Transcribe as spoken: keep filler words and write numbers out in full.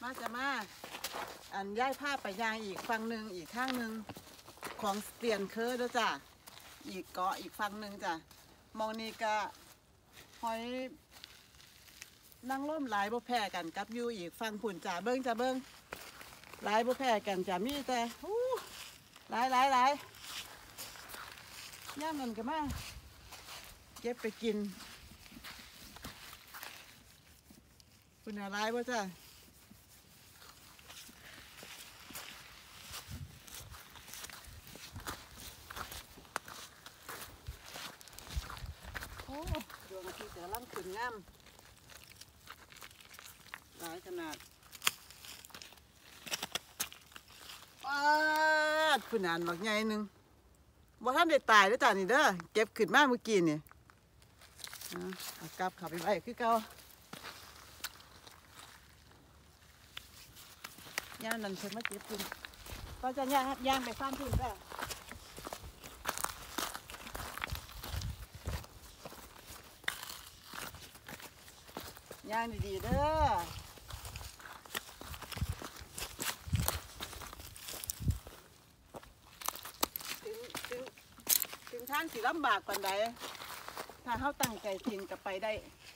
าจะมาอันย้ายภาพไปยางอีกฝั่งหนึ่งอีกข้างหนึ่งของเตียนเคอด้วยจ้ะอีกเกาะอีกฝั่งหนึ่งจ้ะมองนี่ก็หอยนั่งร่มหลายบ่แพ้กันกับอยู่อีกฝั่งผุ่นจ้ะเบิ้งจ้ะเบิ้งหลายบ่แพ้กันจ้ะมีแต่หูหลายหลายหลายย่ามมันก็มาเก็บไปกินคุณอะไรบ่จ้ะโอ้ดวงอาทิตย์แต่ล่ำขึ้นงามหลายขนาดป้าดคุณอ่านบักใหญ่หนึ่งบ่ท่านได้ตายแล้วจ้ะนี่เด้อเก็บขึ้นมาเมื่อกี้นี่เอากลับเข้าไปไว้คือเก่าย่างนั่นเพิ่นมาเก็บกินก็จะย่างย่างไปฟังพื้นแป้ย่างดีๆเด้อถึงถึงถึงท่านสิลำบากปานใดถ้าเขาตั้งใจกินก็ไปได้